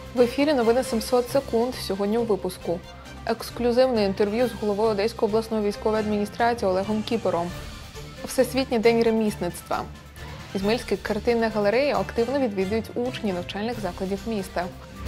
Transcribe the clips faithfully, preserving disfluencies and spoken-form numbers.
В ефірі новини сімсот секунд. Сьогодні у випуску. Ексклюзивне інтерв'ю з головою Одеської обласної військової адміністрації Олегом Кіпером. Всесвітній день ремісництва. Ізмаїльські картинні галереї активно відвідують учні навчальних закладів міста.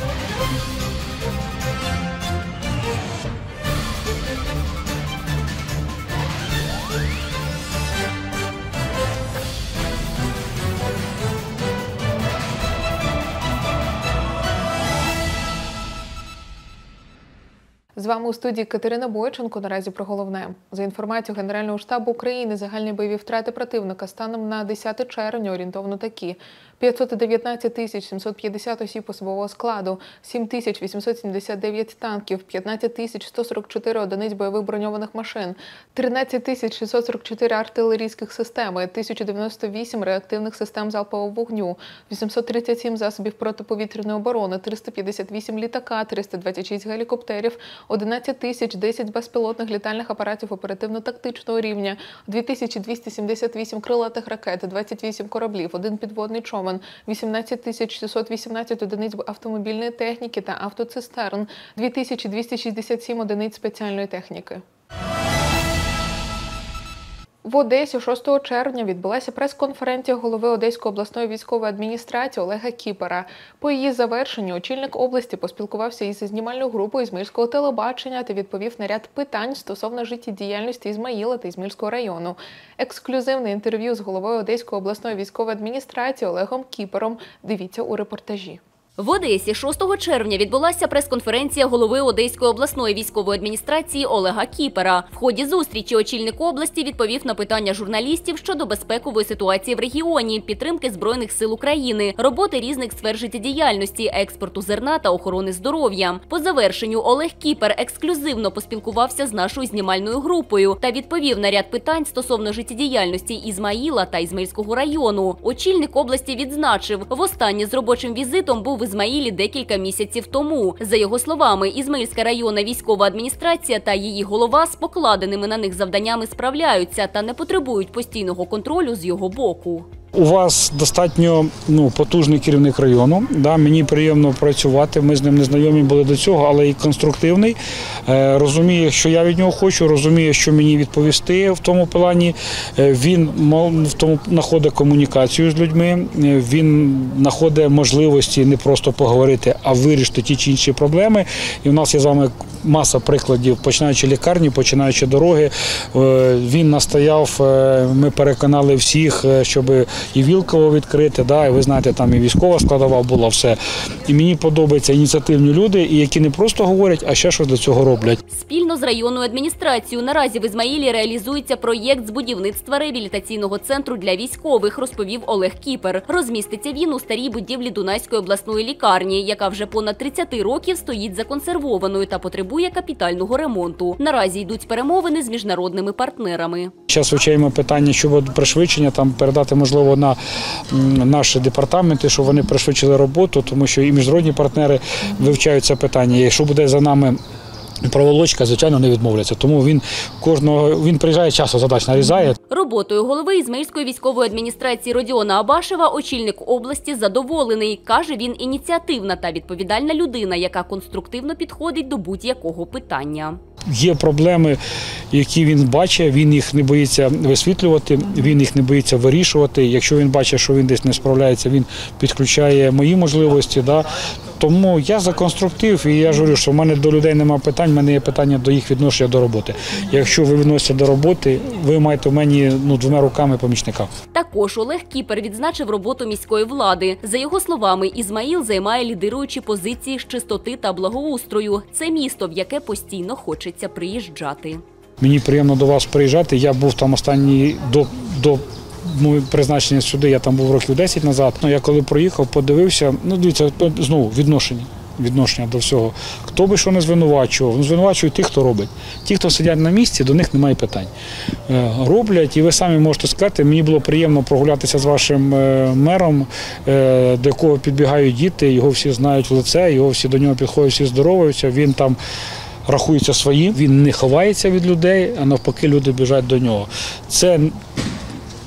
З вами у студії Катерина Бойченко. Наразі про головне. За інформацією Генерального штабу України, загальні бойові втрати противника станом на десяте червня орієнтовно такі. п'ятсот дев'ятнадцять тисяч сімсот п'ятдесят осіб особового складу, сім тисяч вісімсот сімдесят дев'ять танків, п'ятнадцять тисяч сто сорок чотири одиниць бойових броньованих машин, тринадцять тисяч шістсот сорок чотири артилерійських систем, тисяча дев'яносто вісім реактивних систем залпового вогню, вісімсот тридцять сім засобів протиповітряної оборони, триста п'ятдесят вісім літака, триста двадцять шість гелікоптерів, одинадцять тисяч десять безпілотних літальних апаратів оперативно-тактичного рівня, дві тисячі двісті сімдесят вісім крилатих ракет, двадцять вісім кораблів, один підводний човен, вісімнадцять тисяч шістсот вісімнадцять одиниць автомобільної техніки та автоцистерн, дві тисячі двісті шістдесят сім одиниць спеціальної техніки. В Одесі шостого червня відбулася прес-конференція голови Одеської обласної військової адміністрації Олега Кіпера. По її завершенню очільник області поспілкувався із знімальною групою Ізмаїльського телебачення та відповів на ряд питань стосовно життєдіяльності Ізмаїла та Ізмаїльського району. Ексклюзивне інтерв'ю з головою Одеської обласної військової адміністрації Олегом Кіпером дивіться у репортажі. В Одесі шостого червня відбулася прес-конференція голови Одеської обласної військової адміністрації Олега Кіпера. В ході зустрічі очільник області відповів на питання журналістів щодо безпекової ситуації в регіоні, підтримки Збройних сил України, роботи різних сфер життєдіяльності, експорту зерна та охорони здоров'я. По завершенню Олег Кіпер ексклюзивно поспілкувався з нашою знімальною групою та відповів на ряд питань стосовно життєдіяльності Ізмаїла та Ізмаїльського району. Очільник області відзначив, востаннє з робочим візитом був в Ізмаїлі декілька місяців тому. За його словами, Ізмаїльська районна військова адміністрація та її голова з покладеними на них завданнями справляються та не потребують постійного контролю з його боку. У вас достатньо ну, потужний керівник району. Да, мені приємно працювати, ми з ним не знайомі були до цього, але і конструктивний. Е, розуміє, що я від нього хочу, розуміє, що мені відповісти в тому плані. Е, він в тому знаходить комунікацію з людьми, він знаходить можливості не просто поговорити, а вирішити ті чи інші проблеми. І в нас є з вами маса прикладів, починаючи лікарні, починаючи дороги. Е, він настояв, е, ми переконали всіх, щоб і Вілково відкрити, да, і ви знаєте, там і військова складова була, все. І мені подобаються ініціативні люди, які не просто говорять, а ще щось для цього роблять. Спільно з районною адміністрацією наразі в Ізмаїлі реалізується проєкт з будівництва реабілітаційного центру для військових, розповів Олег Кіпер. Розміститься він у старій будівлі Дунайської обласної лікарні, яка вже понад тридцять років стоїть законсервованою та потребує капітального ремонту. Наразі йдуть перемовини з міжнародними партнерами. Зараз вивчаємо питання щодо пришвидшення, там передати, можливо, на наші департаменти, щоб вони пришвидшили роботу, тому що і міжнародні партнери вивчають це питання. Якщо буде за нами проволочка, звичайно, не відмовляться. Тому він кожного він приїжджає, часу задач нарізає. Роботою голови Ізмаїльської військової адміністрації Родіона Абашева очільник області задоволений. Каже, він ініціативна та відповідальна людина, яка конструктивно підходить до будь-якого питання. Є проблеми, які він бачить, він їх не боїться висвітлювати, він їх не боїться вирішувати. Якщо він бачить, що він десь не справляється, він підключає мої можливості. Да? Тому я за конструктив, і я ж говорю, що в мене до людей немає питань, в мене є питання до їх відношення до роботи. Якщо ви відносите до роботи, ви маєте в мені ну, двома руками помічника. Також Олег Кіпер відзначив роботу міської влади. За його словами, Ізмаїл займає лідируючі позиції з чистоти та благоустрою. Це місто, в яке постійно хочеться приїжджати. Мені приємно до вас приїжджати. Я був там останній до, до моє призначення сюди, я там був років десять назад. Ну, я коли проїхав, подивився, ну, дивіться, знову відношення. Відношення до всього. Хто би що не звинувачував, ну, звинувачують тих, хто робить. Ті, хто сидять на місці, до них немає питань. Роблять, і ви самі можете сказати, мені було приємно прогулятися з вашим мером, до якого підбігають діти, його всі знають в лице, його всі до нього підходять, всі здороваються, він там рахується своїм, він не ховається від людей, а навпаки люди біжать до нього. Це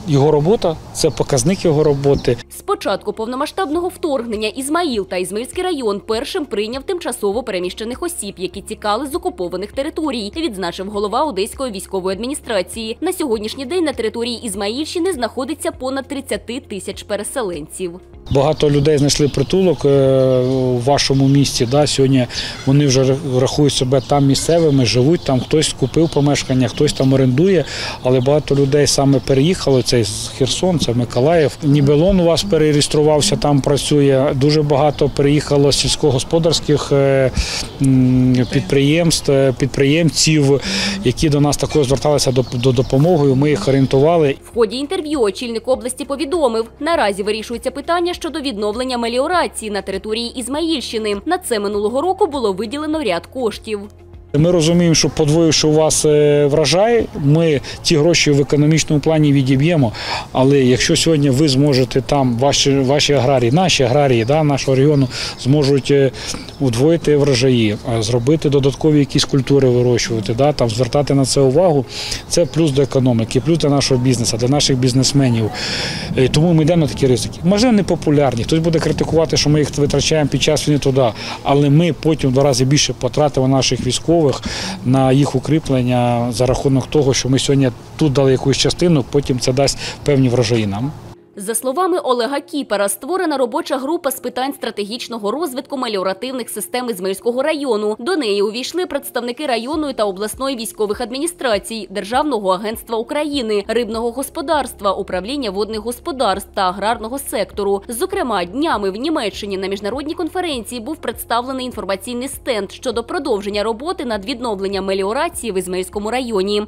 його робота, це показник його роботи. З початку повномасштабного вторгнення Ізмаїл та Ізмаїльський район першим прийняв тимчасово переміщених осіб, які тікали з окупованих територій, відзначив голова Одеської військової адміністрації. На сьогоднішній день на території Ізмаїльщини знаходиться понад тридцять тисяч переселенців. Багато людей знайшли притулок у вашому місті. Да? Сьогодні вони вже рахують себе там місцевими, живуть там, хтось купив помешкання, хтось там орендує, але багато людей саме переїхало, це з Херсон, це Миколаїв. Нібелон у вас перереєструвався, там працює. Дуже багато переїхало сільськогосподарських підприємств, підприємців, які до нас також зверталися до, до допомоги, ми їх орієнтували. В ході інтерв'ю очільник області повідомив, наразі вирішується питання щодо відновлення меліорації на території Ізмаїльщини. На це минулого року було виділено ряд коштів. Ми розуміємо, що подвоївши у вас врожай, ми ті гроші в економічному плані відіб'ємо, але якщо сьогодні ви зможете там, ваші, ваші аграрії, наші аграрії да, нашого регіону зможуть удвоїти врожаї, зробити додаткові якісь культури вирощувати, да, там, звертати на це увагу, це плюс до економіки, плюс для нашого бізнесу, для наших бізнесменів. Тому ми йдемо на такі ризики. Можливо, не популярні, хтось буде критикувати, що ми їх витрачаємо під час війни туди, але ми потім в два рази більше потратимо наших військових на їх укріплення за рахунок того, що ми сьогодні тут дали якусь частину, потім це дасть певні врожаї нам. За словами Олега Кіпера, створена робоча група з питань стратегічного розвитку меліоративних систем Ізмаїльського району. До неї увійшли представники районної та обласної військових адміністрацій, Державного агентства України, рибного господарства, управління водних господарств та аграрного сектору. Зокрема, днями в Німеччині на міжнародній конференції був представлений інформаційний стенд щодо продовження роботи над відновленням меліорації в Ізмаїльському районі.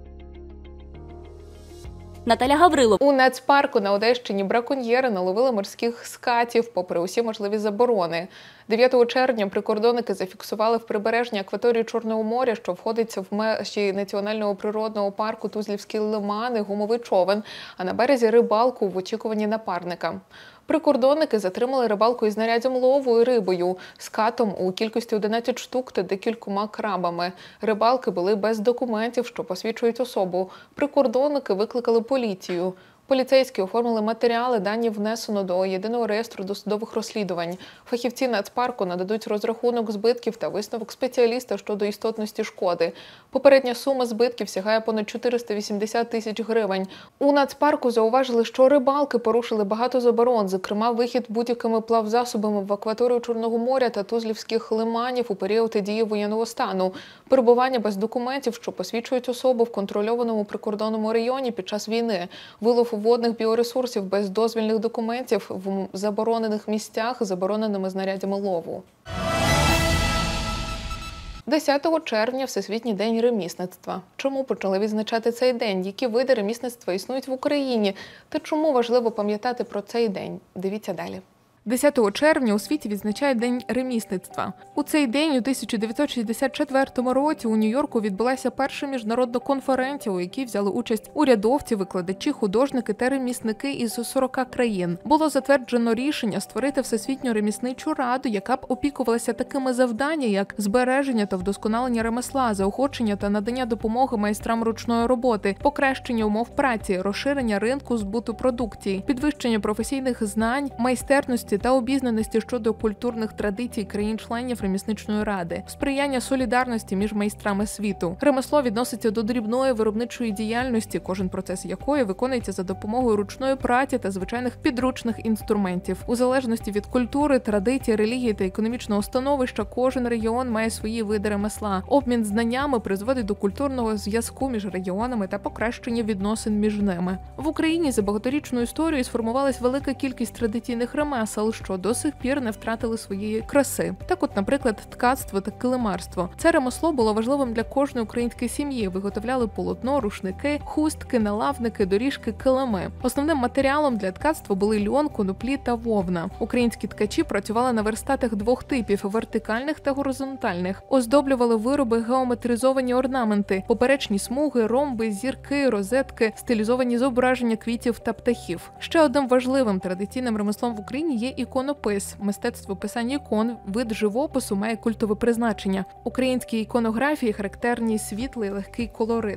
Наталя Гаврилов. У нацпарку на Одещині браконьєри наловили морських скатів попри усі можливі заборони. дев'ятого червня прикордонники зафіксували в прибережній акваторії Чорного моря, що входить в межі Національного природного парку Тузлівські лимани, гумовий човен, а на березі рибалку в очікуванні напарника. Прикордонники затримали рибалку із знаряддям лову і рибою, скатом у кількості одинадцять штук та декількома крабами. Рибалки були без документів, що посвідчують особу. Прикордонники викликали поліцію. Поліцейські оформили матеріали, дані внесено до єдиного реєстру досудових розслідувань. Фахівці нацпарку нададуть розрахунок збитків та висновок спеціаліста щодо істотності шкоди. Попередня сума збитків сягає понад чотириста вісімдесят тисяч гривень. У нацпарку зауважили, що рибалки порушили багато заборон, зокрема вихід будь-якими плавзасобами в акваторію Чорного моря та Тузлівських лиманів у період дії воєнного стану, перебування без документів, що посвідчують особу в контрольованому прикордонному районі під час війни, вилов водних біоресурсів без дозвільних документів в заборонених місцях забороненими знаряддями лову. десятого червня – Всесвітній день ремісництва. Чому почали відзначати цей день? Які види ремісництва існують в Україні? Та чому важливо пам'ятати про цей день? Дивіться далі. десятого червня у світі відзначають День ремісництва. У цей день у тисяча дев'ятсот шістдесят четвертому році у Нью-Йорку відбулася перша міжнародна конференція, у якій взяли участь урядовці, викладачі, художники та ремісники із сорока країн. Було затверджено рішення створити Всесвітню ремісничу раду, яка б опікувалася такими завданнями, як збереження та вдосконалення ремесла, заохочення та надання допомоги майстрам ручної роботи, покращення умов праці, розширення ринку збуту продукції, підвищення професійних знань, майстерності та обізнаності щодо культурних традицій країн-членів ремісничної ради, сприяння солідарності між майстрами світу. Ремесло відноситься до дрібної виробничої діяльності, кожен процес якої виконується за допомогою ручної праці та звичайних підручних інструментів. У залежності від культури, традицій, релігії та економічного становища кожен регіон має свої види ремесла. Обмін знаннями призводить до культурного зв'язку між регіонами та покращення відносин між ними. В Україні за багаторічну історію сформувалась велика кількість традиційних ремесел, що до сих пір не втратили своєї краси. Так от, наприклад, ткацтво та килимарство. Це ремесло було важливим для кожної української сім'ї. Виготовляли полотно, рушники, хустки, налавники, доріжки, килими. Основним матеріалом для ткацтва були льон, коноплі та вовна. Українські ткачі працювали на верстатах двох типів – вертикальних та горизонтальних. Оздоблювали вироби геометризовані орнаменти, поперечні смуги, ромби, зірки, розетки, стилізовані зображення квітів та птахів. Ще одним важливим традиційним ремеслом в Україні є іконопис. Мистецтво писання ікон, вид живопису, має культове призначення. Українській іконографії характерний світлий легкий колорит.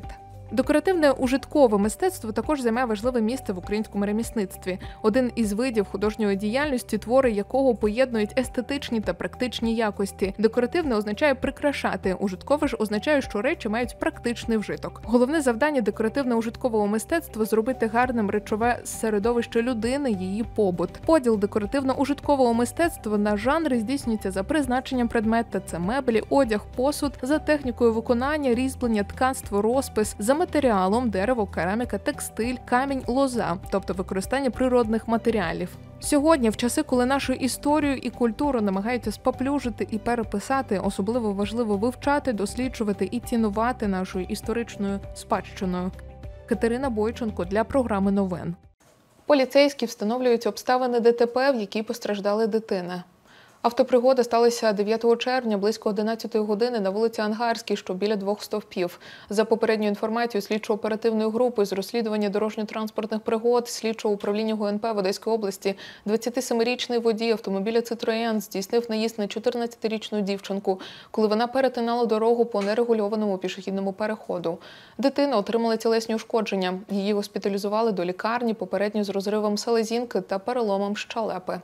Декоративне ужиткове мистецтво також займає важливе місце в українському ремісництві. Один із видів художньої діяльності, твори якого поєднують естетичні та практичні якості. Декоративне означає прикрашати, ужиткове ж означає, що речі мають практичний вжиток. Головне завдання декоративно-ужиткового мистецтва – зробити гарним речове середовище людини, її побут. Поділ декоративно-ужиткового мистецтва на жанри здійснюється за призначенням предмета – це меблі, одяг, посуд, за технікою виконання, різьблення, ткацтво, розпис, за матеріалом – дерево, кераміка, текстиль, камінь, лоза, тобто використання природних матеріалів. Сьогодні, в часи, коли нашу історію і культуру намагаються спаплюжити і переписати, особливо важливо вивчати, досліджувати і цінувати нашою історичною спадщиною. Катерина Бойченко для програми новин. Поліцейські встановлюють обставини ДТП, в якій постраждала дитина. Автопригода сталася дев'ятого червня близько одинадцятої години на вулиці Ангарській, що біля двох стовпів. За попередньою інформацією слідчо-оперативної групи з розслідування дорожньо-транспортних пригод слідчого управління ГУНП в Одеській області двадцятисемирічний водій автомобіля «Citroen» здійснив наїзд на чотирнадцятирічну дівчинку, коли вона перетинала дорогу по нерегульованому пішохідному переходу. Дитина отримала тілесні ушкодження. Її госпіталізували до лікарні попередньо з розривом селезінки та переломом щелепи.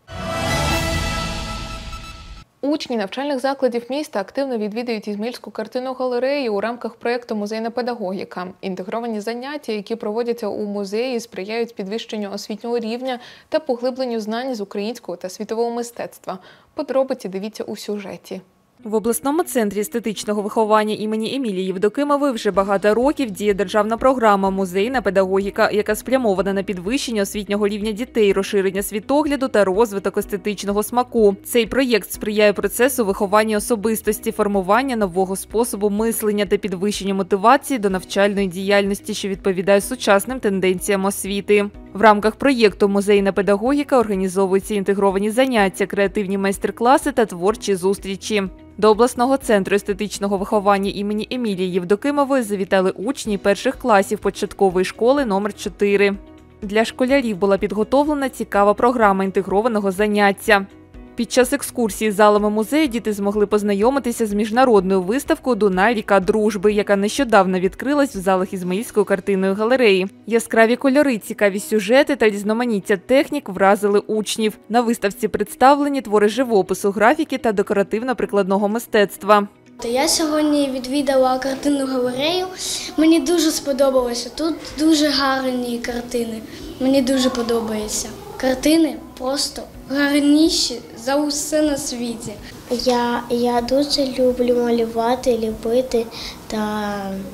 Учні навчальних закладів міста активно відвідують Ізмаїльську картинну галерею у рамках проєкту «Музейна педагогіка». Інтегровані заняття, які проводяться у музеї, сприяють підвищенню освітнього рівня та поглибленню знань з українського та світового мистецтва. Подробиці дивіться у сюжеті. В обласному центрі естетичного виховання імені Емілії Євдокимової вже багато років діє державна програма «Музейна педагогіка», яка спрямована на підвищення освітнього рівня дітей, розширення світогляду та розвиток естетичного смаку. Цей проєкт сприяє процесу виховання особистості, формування нового способу мислення та підвищення мотивації до навчальної діяльності, що відповідає сучасним тенденціям освіти. В рамках проєкту «Музейна педагогіка» організовуються інтегровані заняття, креативні майстер-класи та творчі зустрічі. До обласного центру естетичного виховання імені Емілії Євдокимової завітали учні перших класів початкової школи номер чотири. Для школярів була підготовлена цікава програма інтегрованого заняття. Під час екскурсії залами музею діти змогли познайомитися з міжнародною виставкою «Дунай. Ріка дружби», яка нещодавно відкрилась в залах Ізмаїльської картинної галереї. Яскраві кольори, цікаві сюжети та різноманіття технік вразили учнів. На виставці представлені твори живопису, графіки та декоративно-прикладного мистецтва. Я сьогодні відвідала картинну галерею. Мені дуже сподобалося. Тут дуже гарні картини. Мені дуже подобається. Картини просто гарніші за усе на світі. Я, я дуже люблю малювати, ліпити та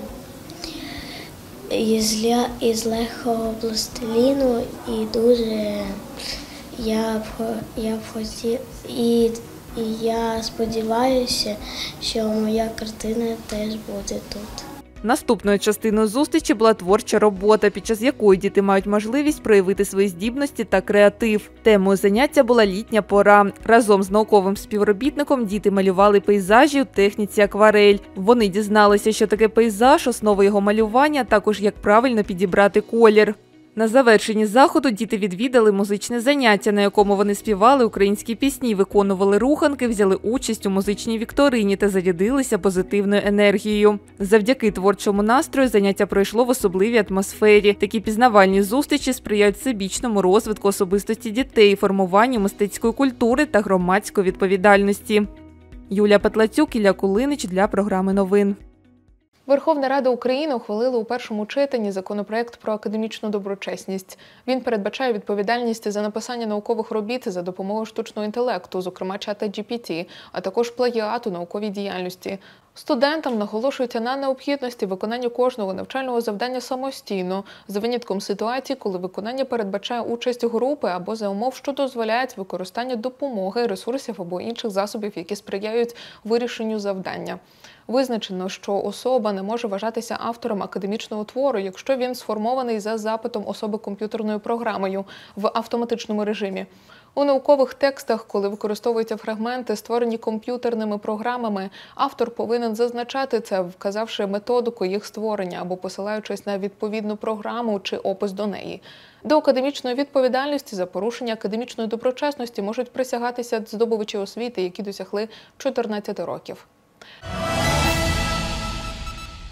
із, ля, із легкого пластиліну і дуже я б, я б хотів і, і я сподіваюся, що моя картина теж буде тут. Наступною частиною зустрічі була творча робота, під час якої діти мають можливість проявити свої здібності та креатив. Темою заняття була літня пора. Разом з науковим співробітником діти малювали пейзажі у техніці акварель. Вони дізналися, що таке пейзаж, основа його малювання, а також як правильно підібрати колір. На завершенні заходу діти відвідали музичне заняття, на якому вони співали українські пісні, виконували руханки, взяли участь у музичній вікторині та зарядилися позитивною енергією. Завдяки творчому настрою заняття пройшло в особливій атмосфері. Такі пізнавальні зустрічі сприяють всебічному розвитку особистості дітей, формуванню мистецької культури та громадської відповідальності. Юлія Петлацюк, Ілля Кулинич для програми новин. Верховна Рада України ухвалила у першому читанні законопроект про академічну доброчесність. Він передбачає відповідальність за написання наукових робіт за допомогою штучного інтелекту, зокрема чата джі пі ті, а також плагіат у науковій діяльності. Студентам наголошується на необхідності виконання кожного навчального завдання самостійно, за винятком ситуацій, коли виконання передбачає участь групи або за умов, що дозволяють використання допомоги, ресурсів або інших засобів, які сприяють вирішенню завдання. Визначено, що особа не може вважатися автором академічного твору, якщо він сформований за запитом особи комп'ютерною програмою в автоматичному режимі. У наукових текстах, коли використовуються фрагменти, створені комп'ютерними програмами, автор повинен зазначати це, вказавши методику їх створення або посилаючись на відповідну програму чи опис до неї. До академічної відповідальності за порушення академічної доброчесності можуть присягатися здобувачі освіти, які досягли чотирнадцяти років.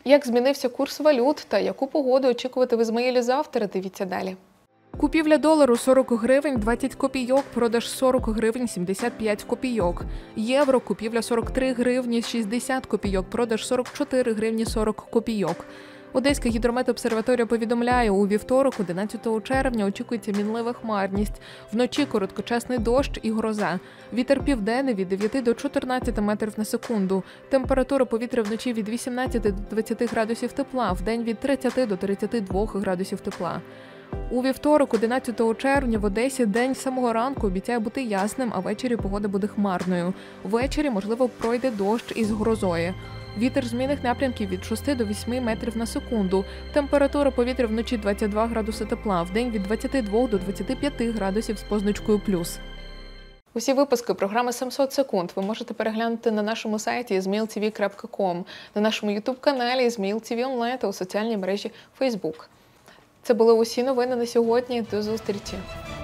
Як змінився курс валют та яку погоду очікувати в Ізмаїлі завтра, дивіться далі. Купівля долару сорок гривень двадцять копійок, продаж сорок гривень сімдесят п'ять копійок. Євро купівля сорок три гривні шістдесят копійок, продаж сорок чотири гривні сорок копійок. Одеська гідрометобсерваторія повідомляє, у вівторок, одинадцятого червня, очікується мінлива хмарність. Вночі короткочасний дощ і гроза. Вітер південний від дев'яти до чотирнадцяти метрів на секунду. Температура повітря вночі від вісімнадцяти до двадцяти градусів тепла, вдень від тридцяти до тридцяти двох градусів тепла. У вівторок, одинадцятого червня, в Одесі день з самого ранку обіцяє бути ясним, а ввечері погода буде хмарною. Ввечері, можливо, пройде дощ із грозою. Вітер змінних напрямків від шести до восьми метрів на секунду. Температура повітря вночі двадцять два градуси тепла, вдень від двадцяти двох до двадцяти п'яти градусів з позначкою плюс. Усі випуски програми сімсот секунд ви можете переглянути на нашому сайті ізмаїл ті ві крапка ком, на нашому ютуб-каналі ізмаїл ті ві онлайн та у соціальній мережі Фейсбук. Це були усі новини на сьогодні. До зустрічі!